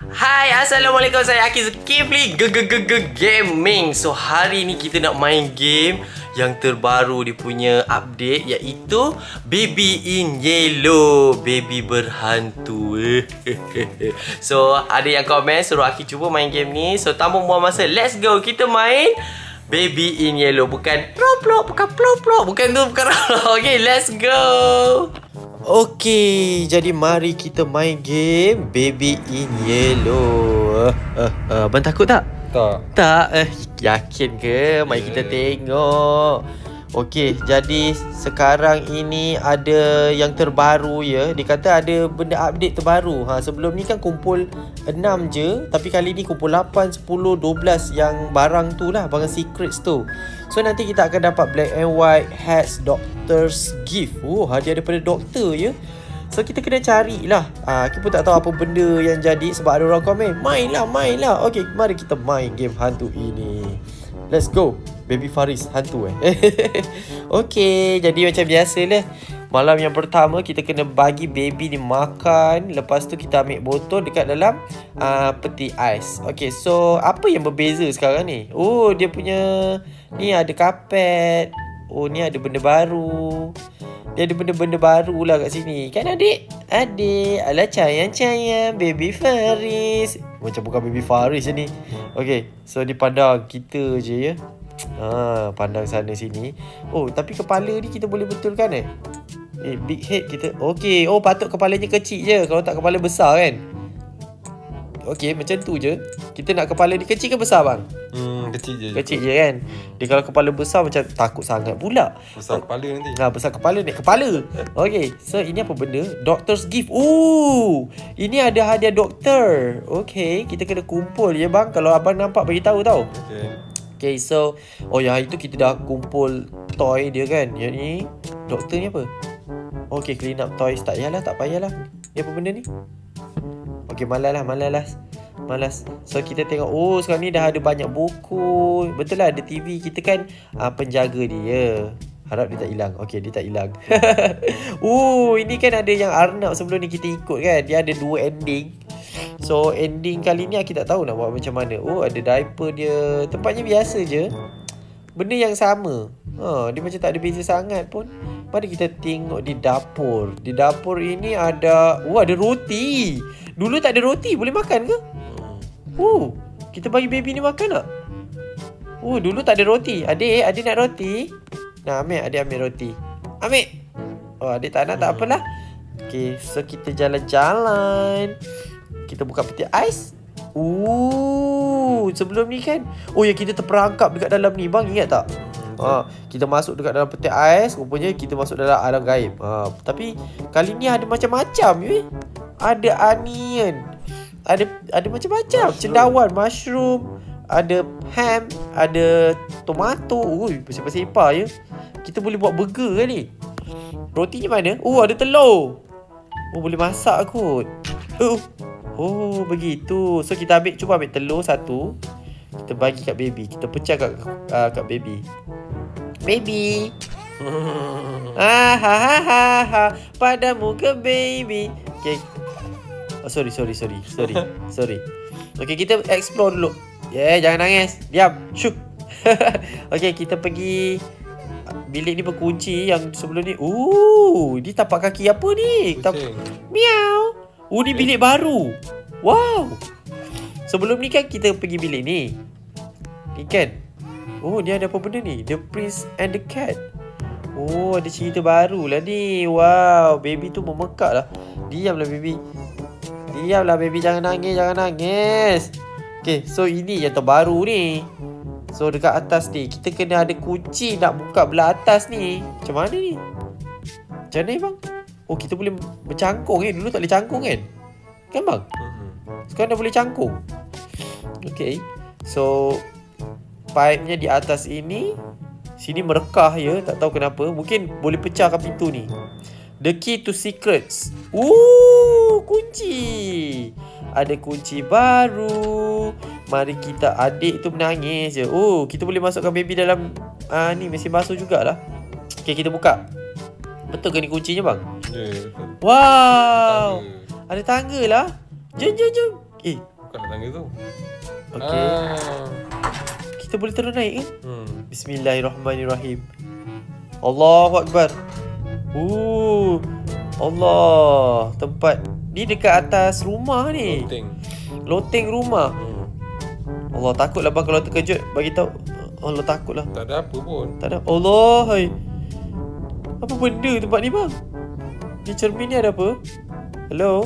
Hai, Assalamualaikum. Saya Aki Zulkifli Gaming. So, hari ni kita nak main game yang terbaru dia punya update, iaitu Baby in Yellow, baby berhantu. So, ada yang komen suruh Aki cuba main game ni. So, tanpa buang masa, let's go. Kita main Baby in Yellow. Bukan Roblox, bukan Roblox, bukan tu, bukan Roblox. Okay, let's go. Okay, jadi mari kita main game Baby in Yellow. Abang takut tak? Tak. Yakin ke? Mari kita tengok. Okey, jadi sekarang ini ada yang terbaru ya. Dia kata ada benda update terbaru. Sebelum ni kan kumpul 6 je, tapi kali ni kumpul 8, 10, 12 yang barang tu lah, barang secrets tu. So nanti kita akan dapat black and white hats doctor's gift. Hadiah daripada doktor ya. So kita kena carilah. Kita pun tak tahu apa benda yang jadi sebab ada orang komen, mainlah. Okey, mari kita main game hantu ini. Let's go. Baby Faris hantu Okey, jadi macam biasa lah. Malam yang pertama kita kena bagi baby ni makan. Lepas tu kita ambil botol dekat dalam peti ais. Okey, so apa yang berbeza sekarang ni? Oh, dia punya ni ada kapet. Oh, ni ada benda baru. Dia ada benda-benda baru lah kat sini. Kan adik? Adik, alah sayang-sayang Baby Faris. Macam bukan Baby Faris je ni. Okay, so dia pandang kita je ya. Pandang sana sini. Oh, tapi kepala ni kita boleh betulkan big head kita. Okay, oh patut kepalanya kecil je. Kalau tak kepala besar kan. Okay, macam tu je. Kita nak kepala ni kecil ke besar bang? Kecil je kan. Dia kalau kepala besar macam takut sangat pula. Besar kepala nanti. Besar kepala naik kepala. Okay, so ini apa benda? Doctor's gift. Ini ada hadiah doktor. Okay, kita kena kumpul ya bang. Kalau abang nampak bagi tahu tau. Okay, so yang itu kita dah kumpul toy dia kan. Yang ni doktor ni apa? Okay, clean up toys. Tak payahlah. Ni apa benda ni? Okay, malas. So kita tengok. Sekarang ni dah ada banyak buku. Betul lah, ada TV. Kita kan penjaga dia. Harap dia tak hilang. Okay, dia tak hilang. Ini kan ada yang Arnab sebelum ni kita ikut kan. Dia ada 2 ending. So ending kali ni kita tak tahu nak buat macam mana. Ada diaper dia. Tempatnya biasa je. Benda yang sama. Dia macam tak ada beza sangat pun. Mari kita tengok di dapur. Di dapur ini ada ada roti. Dulu tak ada roti. Boleh makan ke? Kita bagi baby ni makan tak? Dulu tak ada roti. Adik nak roti? Nah, adik ambil roti. Ambil. Adik tak nak, tak apalah. Okay, so kita jalan-jalan. Kita buka peti ais. Sebelum ni kan yang kita terperangkap dekat dalam ni bang, ingat tak? Kita masuk dekat dalam peti ais. Rupanya kita masuk dalam alam gaib. Tapi kali ni ada macam-macam Ada onion. Ada macam-macam. Cendawan, mushroom, ada ham, ada tomato. Bersepah-sepah ya. Kita boleh buat burger kan ni. Rotinya mana? Ada telur. Boleh masak kot. Begitu. So kita cuba ambil telur satu. Kita bagi kat baby. Kita pecah kat baby. Baby. Padamu ke baby. Okay. Sorry. Okay, kita explore dulu. Jangan nangis. Diam. Syuk. Okay, kita pergi. Bilik ni berkunci. Yang sebelum ni ni tapak kaki apa ni? Miau. Ni bilik baru. Wow. Sebelum ni kan kita pergi bilik ni. Ni kan. Ni ada apa benda ni? The Prince and the Cat. Ada cerita baru lah ni. Wow, baby tu memekak lah. Diamlah baby, jangan nangis. Okay, so ini yang terbaru ni. So dekat atas ni kita kena ada kunci nak buka belah atas ni. Macam mana ni? Macam mana bang? Kita boleh bercangkung Dulu tak boleh cangkung kan? Kan bang? Sekarang dah boleh cangkung. Okay, so pipe-nya di atas ini. Sini merekah ya. Tak tahu kenapa. Mungkin boleh pecahkan pintu ni. The key to secrets. Kunci. Ada kunci baru. Mari kita. Adik tu menangis je. Kita boleh masukkan baby dalam ni mesin basuh jugalah. Okay, kita buka. Betul ke ni kuncinya bang? Ya, betul. Wow. Ada tangga lah. Jom. Bukan nak tangga tu. Okey. Kita boleh terus naik ke? Bismillahirrahmanirrahim. Allahu Akbar. Allah. Tempat ni dekat atas rumah ni. Loteng rumah. Allah, takutlah bang kalau terkejut bagi tahu. Allah, takutlah. Tak ada apa pun. Tak ada. Allah, hai. Apa benda tempat ni bang? Di cermin ni ada apa? Hello?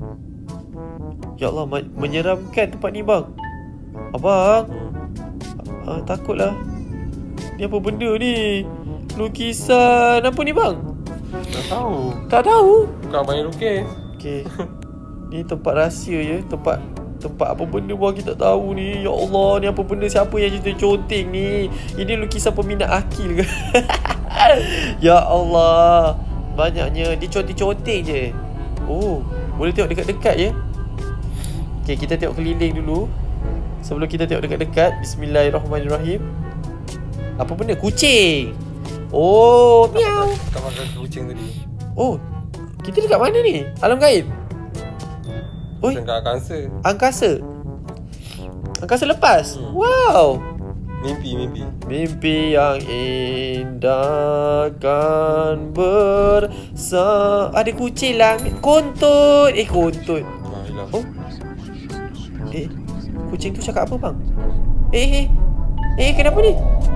Ya Allah, menyeramkan tempat ni bang. Abang. Takutlah. Ni apa benda ni? Lukisan apa ni bang? Tak tahu. Tak tahu. Bukan abang yang lukis. Okey. Ni tempat rahsia je. Tempat apa benda bang kita tak tahu ni. Ya Allah, ni apa benda, siapa yang cerita conteng ni? Ini lukisan peminat akil ke? Ya Allah. Banyaknya dia conteng-conteng je. Boleh tengok dekat-dekat je. Okey, kita tengok keliling dulu. Sebelum kita tengok dekat-dekat, bismillahirrahmanirrahim. Apa benda? Kucing. Miau. Tak makan kucing tadi. Kita dekat mana ni? Alam gaib. Dekat Angkasa. Angkasa lepas. Wow. Mimpi yang indah kan bersama. Ada kucing lah. Kontut. Kontut. Kucing tu cakap apa bang? Kenapa ni?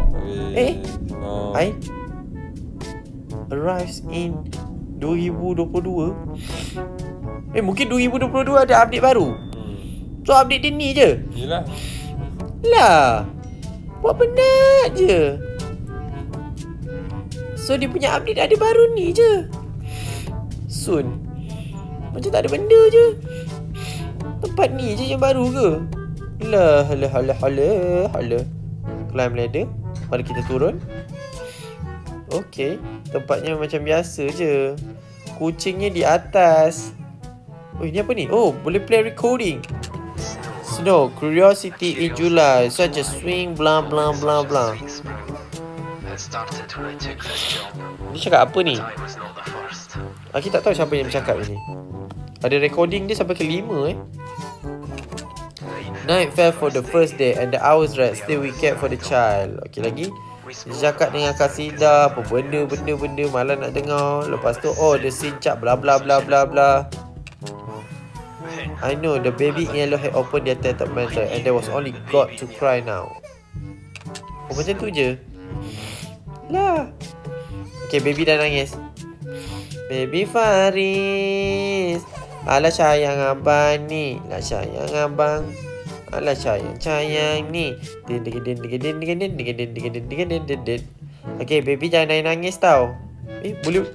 Arrives in 2022. Mungkin 2022 ada update baru. So update dia ni je. Yelah. Buat penat je. So dia punya update ada baru ni je. Soon. Macam tak ada benda je. Tempat ni je yang baru ke? Hala. Climb ladder. Mari kita turun. Okey. Tempatnya macam biasa je. Kucingnya di atas. Ni apa ni? Boleh play recording. Snow, curiosity in July, such a swing, blah blah blah blah. Dia cakap apa ni? Kita tak tahu siapa yang bercakap ni. Ada recording dia sampai ke 5 Night fell for the first day and the hours right. Still we kept for the child. Okey lagi. Dia cakap dengan kasidah apa benda malah nak dengar. Lepas tu the sincap bla bla bla bla bla. I know the baby in yellow had opened their tattered mantle and there was only God to cry now. Macam tu je lah. Okay, baby dah nangis. Baby Faris, alah sayang abang ni, lah sayang abang, alah sayang ni. Okay, baby jangan nangis tau. Boleh.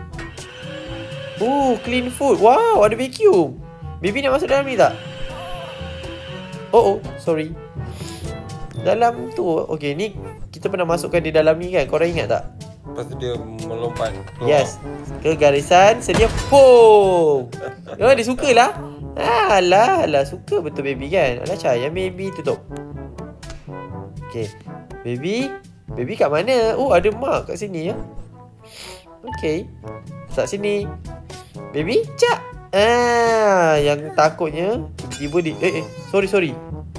Clean food. Wow, ada vacuum. Baby nak masuk dalam ni tak? Sorry. Dalam tu. Okay, ni kita pernah masukkan di dalam ni kan? Korang ingat tak? Lepas tu dia melompat keluar. Yes. Ke garisan sedia. Boom. Dia suka lah. Alah, suka betul baby kan? Alah sayang baby, tutup. Okay. Baby kat mana? Ada mak kat sini ya. Okay. Letak sini. Baby, cak. Yang takutnya tiba-tiba di sorry.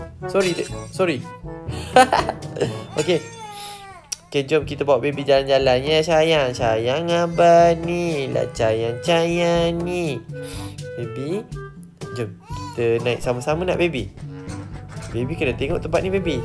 Okay, jom kita bawa baby jalan-jalan ya sayang. Sayang abang ni, lah sayang ni. Baby, jom kita naik sama-sama nak baby. Baby kena tengok tempat ni baby.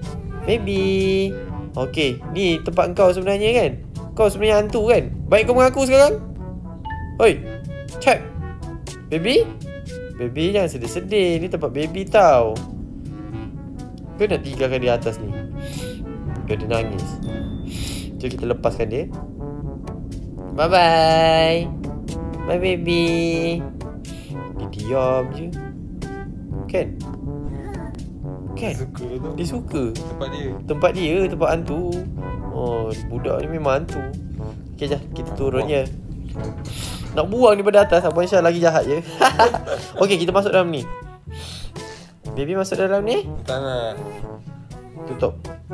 Okay, ni tempat kau sebenarnya kan? Kau sebenarnya hantu kan? Baik kau mengaku sekarang. Oi, check. Baby jangan sedih-sedih. Ni tempat baby tau. Kau nak tinggalkan di atas ni. Kau dia nangis. Jom kita lepaskan dia. Bye-bye. Bye baby. Dia diam je. Kan? Dia suka. Tempat dia. Tempat hantu. Budak ni memang hantu. Okay, jap kita turun je. Nak buang daripada atas. Abang Syah lagi jahat je. Okay, kita masuk dalam ni. Baby masuk dalam ni. Tak nak. Tutup.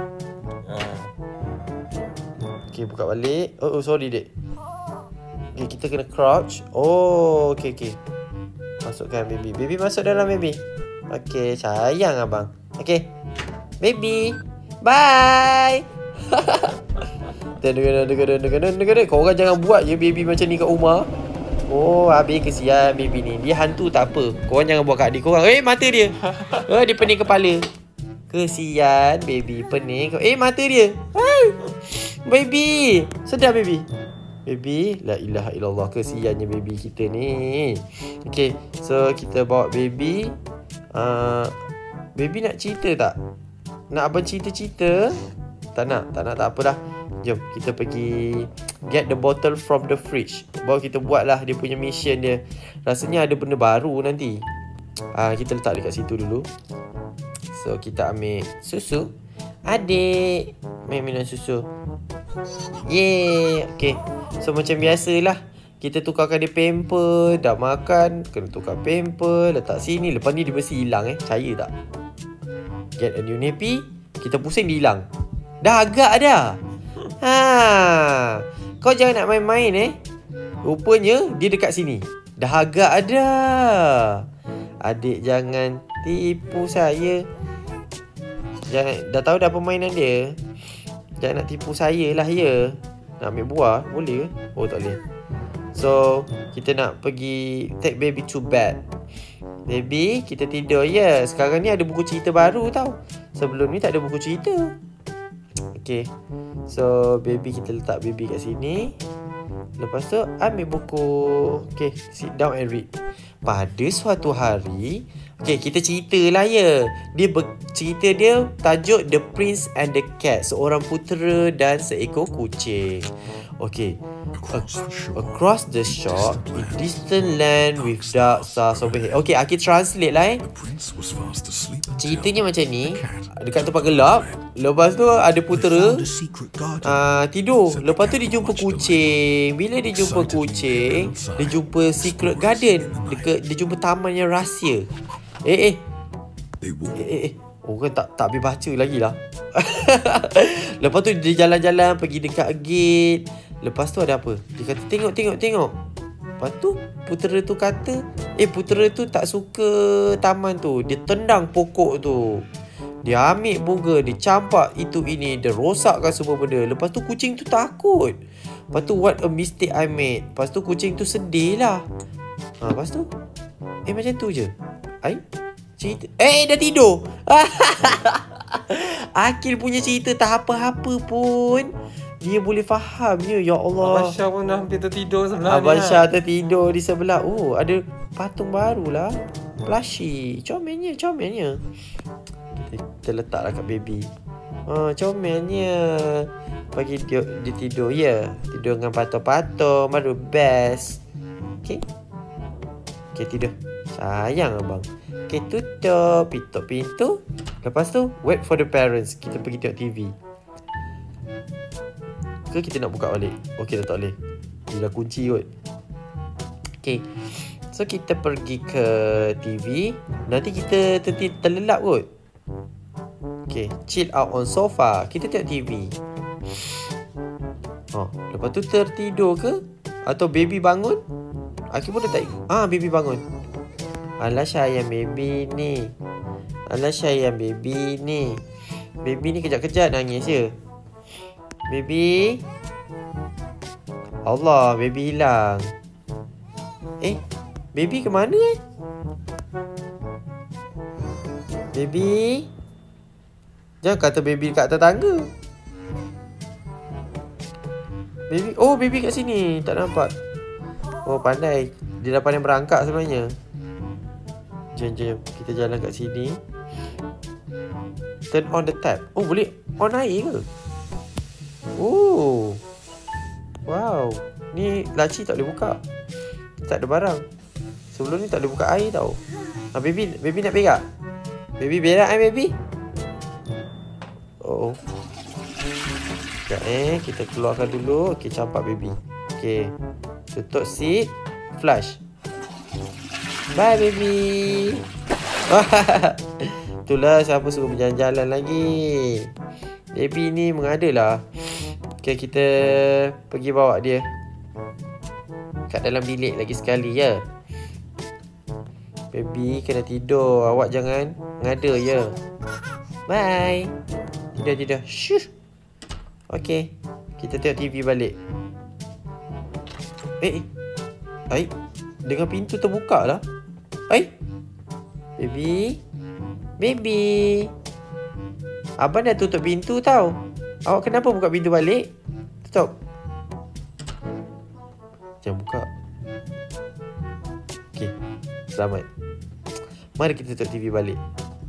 Okay, buka balik. Sorry dek. Okay, kita kena crouch. Okay. Masukkan baby. Baby masuk dalam baby. Okay, sayang abang. Okay, baby, bye. Kau orang jangan buat je baby macam ni kat rumah. Oh, habis kesian baby ni. Dia hantu tak apa. Korang jangan buat kat adik korang. Mata dia. Dia pening kepala. Kesian baby pening. Mata dia. Baby. Sedar baby. Baby, la ilaha illallah, kesiannya baby kita ni. Okay, so kita bawa baby. Baby nak cerita tak? Nak abang cerita-cerita? Tak nak, tak apa dah. Jom kita pergi get the bottle from the fridge. Baru kita buat lah dia punya mission dia. Rasanya ada benda baru nanti. Kita letak dekat situ dulu. So kita ambil susu. Adik, main minum susu. Yeay. Okay, so macam biasalah, kita tukarkan dia pamper. Dah makan, kena tukar pamper. Letak sini. Lepas ni dia mesti hilang percaya tak? Get a new nappy. Kita pusing dia hilang. Dah agak dah. Kau jangan nak main-main Rupanya dia dekat sini. Dah agak ada. Adik jangan tipu saya. Jangan, dah tahu dah permainan dia. Jangan nak tipu saya lah ya. Nak ambil buah boleh ke? Oh tak boleh. So kita nak pergi take baby to bed. Baby, kita tidur ya. Sekarang ni ada buku cerita baru tau. Sebelum ni tak ada buku cerita. Okay, so baby, kita letak baby kat sini. Lepas tu ambil buku. Okay, sit down and read. Pada suatu hari, okay, kita ceritalah ya. Cerita dia tajuk The Prince and the Cat. Seorang putera dan seekor kucing. Okay, across the shore, in distant land with dark stars overhead. Okay, aku translate lah Ceritanya macam ni. Dekat tempat gelap. Lepas tu ada putera tidur. Lepas tu dia jumpa kucing. Bila dia jumpa kucing, dia jumpa secret garden. Dia jumpa taman yang rahsia. Orang tak boleh baca lagi lah. Lepas tu dia jalan-jalan pergi dekat gate. Lepas tu ada apa? Dia kata tengok. Lepas tu putera tu kata putera tu tak suka taman tu. Dia tendang pokok tu. Dia ambil bunga, dia campak itu ini, dia rosakkan semua benda. Lepas tu kucing tu takut. Lepas tu what a mistake I made. Lepas tu kucing tu sedih lah. Lepas tu macam tu je. Cerita dah tidur. Akil punya cerita tak apa-apa pun dia boleh faham je. Ya Allah, Abang Syah pun dah hampir tertidur sebelah ni. Abang Syah tertidur di sebelah. Oh, ada patung baru lah, plushie. Comelnya. Kita letaklah kat baby. Comelnya. Pagi dia tidur ya. Tidur dengan patung-patung baru best. Okay, tidur. Sayang abang. Okay, tutup pintu. Lepas tu wait for the parents. Kita pergi tengok TV. Ke kita nak buka balik? Okay, tak boleh. Dia dah kunci kot. Okay, so kita pergi ke TV. Nanti kita terlelap kot. Okay, chill out on sofa. Kita tengok TV. Lepas tu tertidur ke? Atau baby bangun? Aku pun dah tak ikut. Baby bangun. Alah sayang baby ni. Baby ni kejap-kejap nangis je. Baby. Allah, baby hilang. Baby ke mana Baby. Jangan kata baby kat atas tangga. Baby. Oh, baby kat sini. Tak nampak. Oh, pandai. Dia dah pandai merangkak sebenarnya. Jom. Kita jalan kat sini. Turn on the tap. Oh, boleh on air ke? Oh. Wow. Ni laci tak boleh buka. Tak ada barang. Sebelum ni tak boleh buka air tau. Baby nak berak? Baby berak baby? Oh. Sekejap kita keluarkan dulu. Okay, campak baby. Okay. Tutup seat. Flush. Bye baby. Itulah siapa suruh berjalan-jalan lagi. Baby ni mengadalah. Okay, kita pergi bawa dia kat dalam bilik lagi sekali ya. Baby kena tidur. Awak jangan ngada ya. Bye. Tidur. Shush. Okay. Kita tengok TV balik. Dengan pintu terbuka lah. Baby. Abang dah tutup pintu tau. Awak kenapa buka pintu balik? Tutup. Jangan buka. Okay. Selamat. Mari kita tutup TV balik.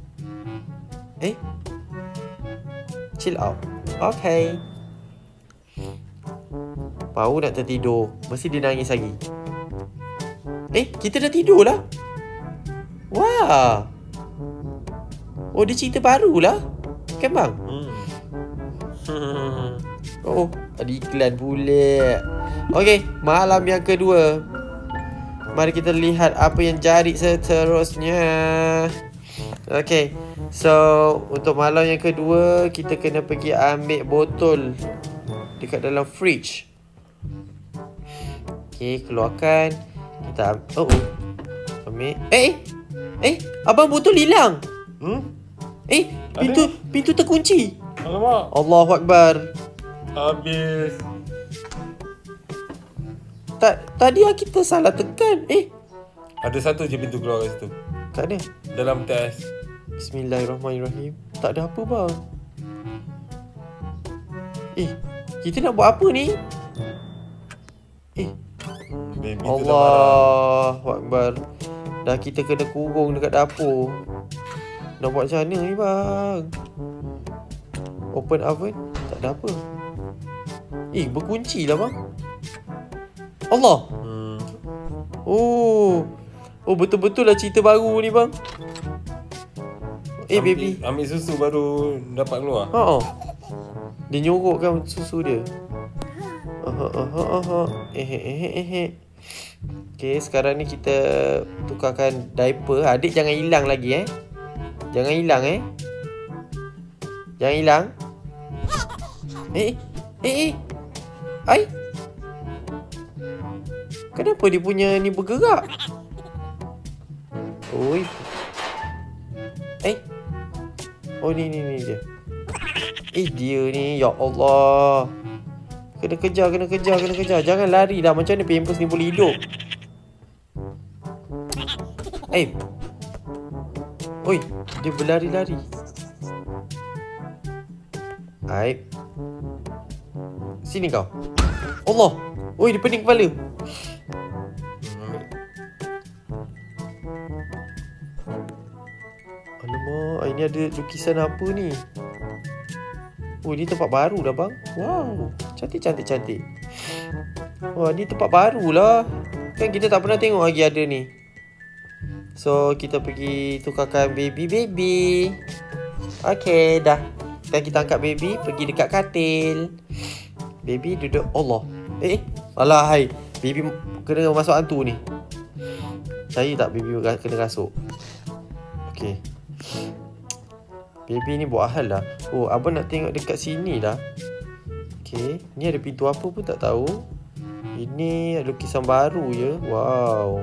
Chill out. Okay. Baru nak tertidur, mesti dia nangis lagi. Kita dah tidur lah. Wah. Oh, dia cerita baru lah. Kan bang? Oh, ada iklan pula. Okay, malam yang kedua. Mari kita lihat apa yang jadi seterusnya. Okay, so untuk malam yang kedua, kita kena pergi ambil botol dekat dalam fridge. Okay, keluarkan. Kita ambil. Abang botol hilang. Pintu terkunci. Alamak. Allahu Akbar. Habis. Tadi kita salah tekan. Ada satu je pintu keluar kat situ. Kat mana? Dalam test. Bismillahirrahmanirrahim. Tak ada apa bang. Kita nak buat apa ni? Baby Allahu Akbar. Dah kita kena kurung dekat dapur. Nak buat macam mana ni bang? Open oven. Tak ada apa. Berkunci lah bang. Allah. Oh, betul-betul lah cerita baru ni bang. Baby ambil susu baru dapat keluar. Dia nyorokkan susu dia. Okay, sekarang ni kita tukarkan diaper. Adik jangan hilang lagi Jangan hilang Jangan hilang. Kenapa dia punya ni bergerak? Oh ni dia. Dia ni, ya Allah. Kena kejar. Jangan lari dah. Macam mana Pampers ni boleh hidup? Dia berlari-lari. Sini kau. Allah. Dia pening kepala. Alamak, ini ada lukisan apa ni? Ni tempat baru dah bang. Wow, cantik. Wah, ni tempat baru lah. Kan kita tak pernah tengok lagi ada ni. So, kita pergi tukarkan baby. Okay, dah. Sekarang kita angkat baby, pergi dekat katil. Baby duduk. Allah. Alah, hai. Baby kena masuk hantu ni. Saya tak baby kena rasuk. Okay. Baby ni buat hal lah. Abang nak tengok dekat sini lah. Okay. Ni ada pintu apa pun tak tahu. Ini ada lukisan baru je. Wow.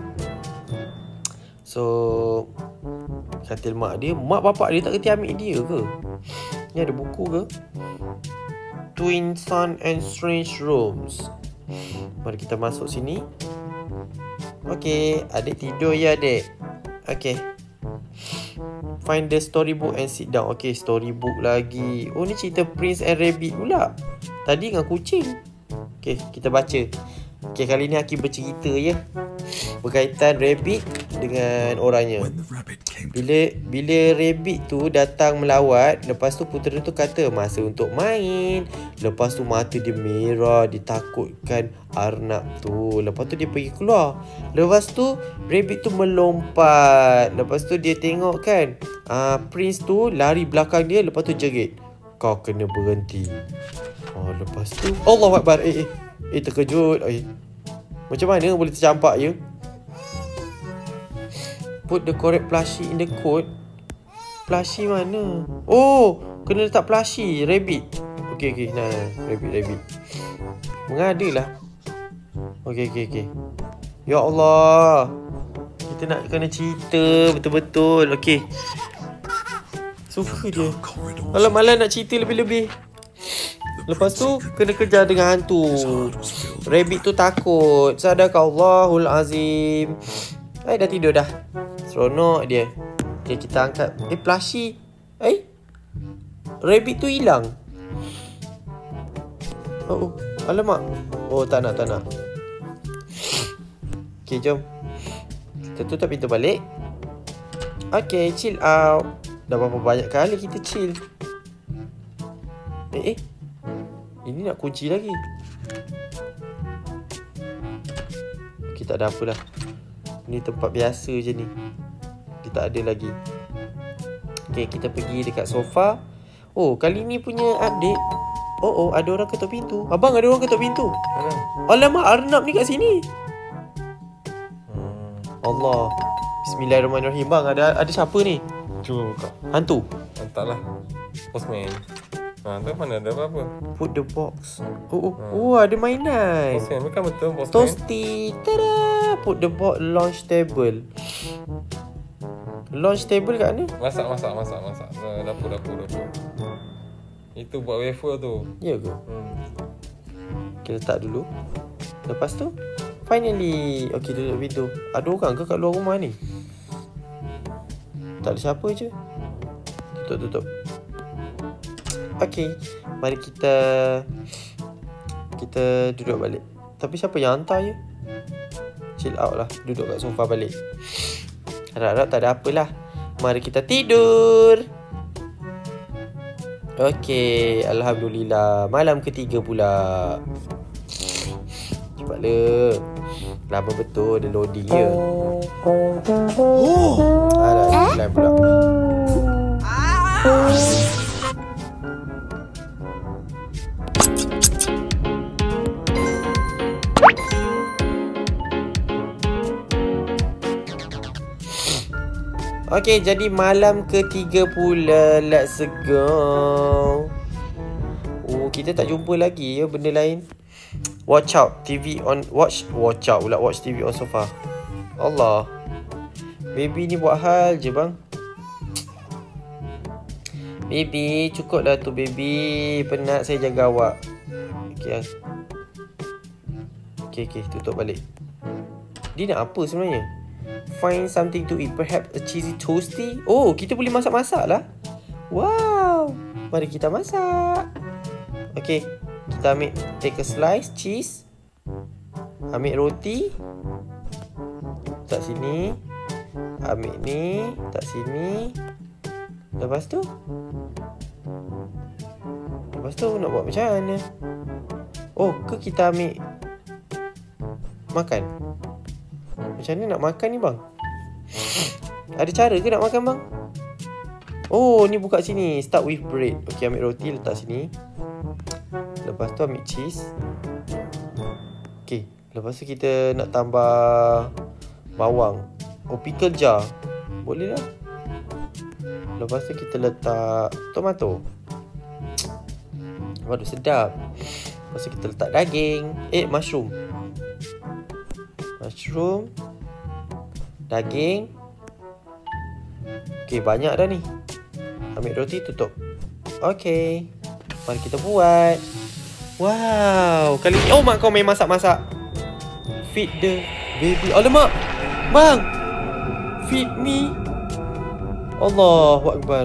So, katil mak dia. Mak bapak dia tak kerti ambil dia ke? Ni ada buku ke? Twin Sun and Strange Rooms. Mari kita masuk sini. Okay. Adik tidur ya adik. Okay. Find the storybook and sit down. Okay, storybook lagi. Ni cerita Prince and Rabbit pula. Tadi dengan kucing. Okay, kita baca. Okay, kali ni Hakim bercerita ya. Berkaitan Rabbit dengan orangnya. Bila Rabbit tu datang melawat, lepas tu putera tu kata masa untuk main. Lepas tu mata dia merah, ditakutkan arnab tu. Lepas tu dia pergi keluar. Lepas tu Rabbit tu melompat. Lepas tu dia tengok kan, Prince tu lari belakang dia. Lepas tu jerit, kau kena berhenti. Lepas tu Allahu Akbar. Terkejut. Macam mana boleh tercampak je? Put the correct plushie in the coat. Plushie mana? Kena letak plushie Rabbit. Okay. Nah, Rabbit. Mengada lah. Okay. Ya Allah. Kita Kita nak kena cerita betul-betul. Okey. Suka dia. Malam-malam nak cerita lebih-lebih. Lepas tu kena kejar dengan hantu. Rabbit tu takut. Sadaqallahul azim. Dah tidur dah. Seronok dia. Okay, kita angkat. Plushie. Rabbit tu hilang. Oh, alamak. Oh, tak nak. Okay, jom. Kita tutup pintu balik. Okay, chill out. Dah berapa banyak kali kita chill. Ini nak kunci lagi. Okay, tak ada apa dah. Ni tempat biasa je ni. Dia tak ada lagi. Okay, kita pergi dekat sofa. Oh, kali ni punya update. Oh, ada orang ketuk pintu. Abang, ada orang ketuk pintu. Alamak, Arnab ni kat sini. Allah. Bismillahirrahmanirrahim. Bang, ada siapa ni? Cuba buka. Hantu. Entahlah. Postman. Tak mana ada apa-apa. Put the box. Oh, ada mainan. Postman bukan betul Postman. Toasty. Tada. Put the box. Launch table. Launch table kat mana? Masak. Dapur. Itu buat wafer tu. Ya ke? Kita letak dulu. Lepas tu finally. Okay, tutup pintu. Ada orang ke kat luar rumah ni? Tak ada siapa je. Tutup. Okay, mari kita duduk balik. Tapi siapa yang hantar je? Chill out lah. Duduk kat sofa balik. Harap-harap tak ada apalah. Mari kita tidur. Okey, alhamdulillah. Malam ketiga pula. Cepatlah. Lama betul dia loading je. Alah, 9 pula. Okay, jadi malam ketiga pula. Let's go. Oh, kita tak jumpa lagi ya benda lain. Watch out TV on. Watch out pula. Watch TV on sofa. Allah. Baby ni buat hal je bang. Baby, cukup dah tu baby. Penat saya jaga awak. Okay, tutup balik. Dia nak apa sebenarnya? Find something to eat. Perhaps a cheesy toasty. Oh, kita boleh masak-masak lah. Wow. Mari kita masak. Okay, kita ambil. Take a slice cheese. Ambil roti. Letak sini. Ambil ni. Letak sini. Lepas tu nak buat macam mana? Oh, ke kita ambil makan? Macam mana nak makan ni bang? Ada cara ke nak makan bang? Oh, ni buka sini. Start with bread. Okay, ambil roti letak sini. Lepas tu ambil cheese. Okay, lepas tu kita nak tambah bawang. Oh, pickle jar. Boleh lah. Lepas tu kita letak tomato. Waduh, sedap. Lepas tu kita letak daging. Mushroom. Daging. Okay, banyak dah ni. Ambil roti, tutup. Okay, mari kita buat. Wow, kali ni mak kau main masak-masak. Feed the baby. Alamak, bang, feed me. Allahu Akbar.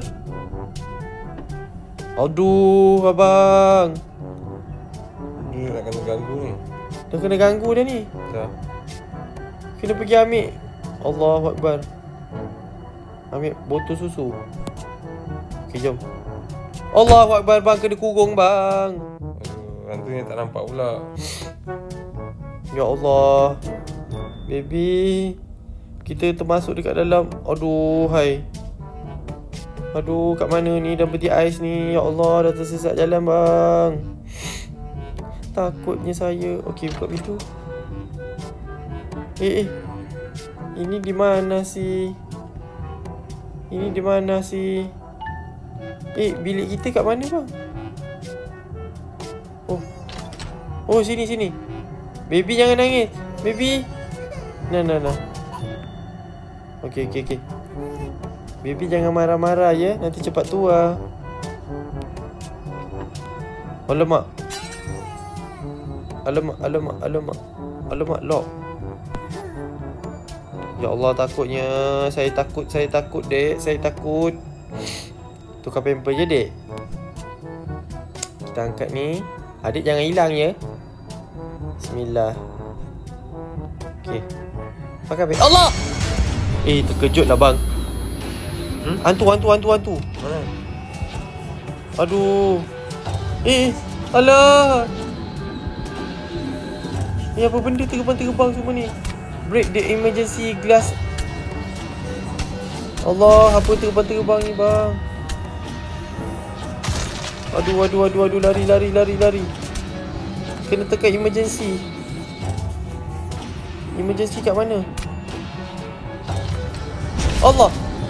Aduh, abang. Ni nak kena ganggu ni. Dah kena ganggu dah ni. Dah. Kena pergi ambil. Allahu Akbar. Ambil botol susu. Okay, jom. Allahu Akbar, bang, kena kurung bang. Aduh, hantunya tak nampak pula. Ya Allah. Baby, kita termasuk dekat dalam. Aduh, hai. Aduh, kat mana ni dah peti ais ni? Ya Allah, dah tersesat jalan bang. Takutnya saya. Okey, buka pintu. Ini di mana sih? Ini di mana sih? Bilik kita kat mana bang? Oh, sini. Baby jangan nangis. Baby. Nah. Okey. Baby jangan marah-marah ya. Nanti cepat tua. Alamak. Lock. Ya Allah, takutnya. Saya takut, Dek. Saya takut. Tukar pamper je, Dek. Kita angkat ni. Adik jangan hilang ya. Bismillah. Okey. Pakai beg. Allah! Terkejut lah bang. Hantu. Mana? Aduh. Alah. Ni apa benda terbang semua ni? Break the emergency glass. Allah, apa terbang ni bang? Aduh, lari. Kena tekan emergency. Emergency kat mana? Allah.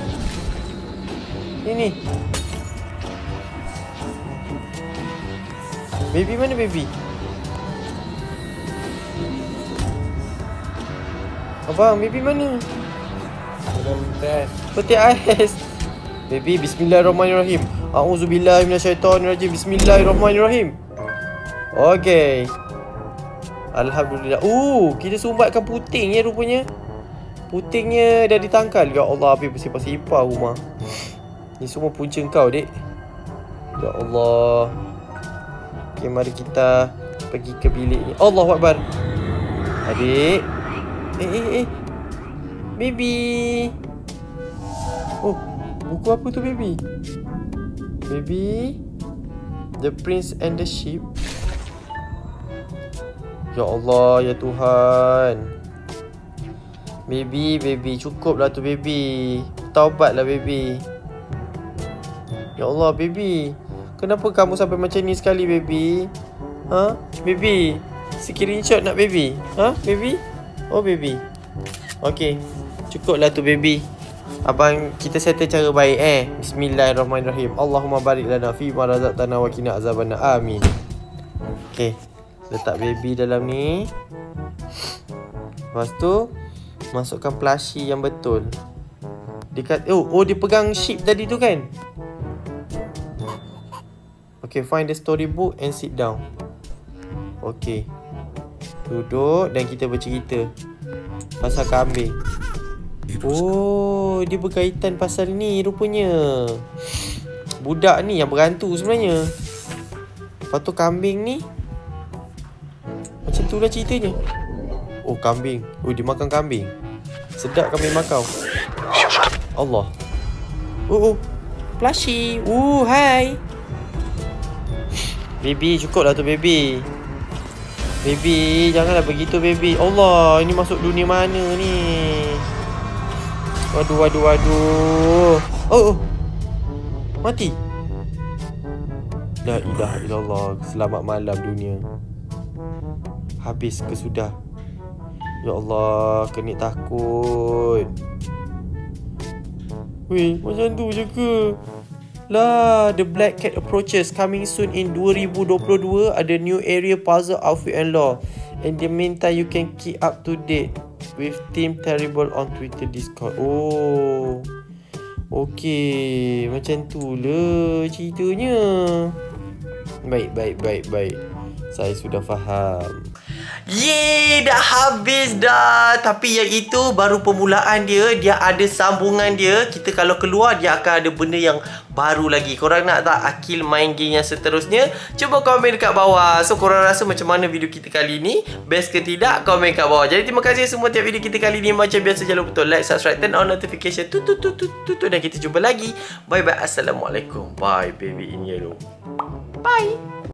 Ini. Baby mana baby? Abang, baby mana? Dalam test. Peti ais. Baby, bismillahirrahmanirrahim. A'udzubillahi minasyaitonirrajim. Bismillahirrahmanirrahim. Okey. Alhamdulillah. Kita sumbatkan puting ya rupanya. Putingnya dah ditangkal. Ya Allah, habis bersipar-sipar rumah. Ni semua punca kau, Dek. Ya Allah. Okey, mari kita pergi ke bilik ni. Allahu Akbar. Adik. Baby. Buku apa tu, baby? Baby. The Prince and the Sheep. Ya Allah, ya Tuhan. Baby, cukuplah tu, baby. Taubatlah, baby. Ya Allah, baby. Kenapa kamu sampai macam ni sekali, baby? Baby. Screenshot nak, baby? Baby? Oh, baby. Okey. Cukuplah tu, baby. Abang, kita settle cara baik, Bismillahirrahmanirrahim. Allahumma barik lana fi ma razaqtana wa qina azabannar. Amin. Okey. Letak baby dalam ni. Lepas tu masukkan plushie yang betul. Dia pegang sheep tadi tu kan? Okay, find the storybook and sit down. Okay. Duduk dan kita bercerita pasal kambing. Dia berkaitan pasal ni rupanya. Budak ni yang berhantu sebenarnya. Lepas tu kambing ni macam tu lah ceritanya. Kambing. Dia makan kambing. Sedap kambing makau. Allah. Plushie. Hai. Baby, cukuplah tu, baby. Baby, janganlah begitu, baby. Allah, ini masuk dunia mana ni? Waduh. Mati. La ilaha illallah. Selamat malam dunia. Habis ke sudah? Ya Allah, Kenik takut. Macam tu je ke? Lah, The Black Cat Approaches coming soon in 2022. Ada new area puzzle outfit and lore. In the meantime, you can keep up to date with Team Terrible on Twitter, Discord. Okey, macam tu lah ceritanya. Baik. Saya sudah faham. Dah habis dah. Tapi yang itu baru permulaan dia. Dia ada sambungan dia. Kita kalau keluar, dia akan ada benda yang baru lagi. Korang nak tak Akil main game yang seterusnya? Cuba komen dekat bawah. So korang rasa macam mana video kita kali ni? Best ke tidak? Komen kat bawah. Jadi terima kasih semua tiap video kita kali ni. Macam biasa, jangan lupa like, subscribe, turn on notification. Dan kita jumpa lagi. Bye. Assalamualaikum. Bye, baby in yellow. Bye.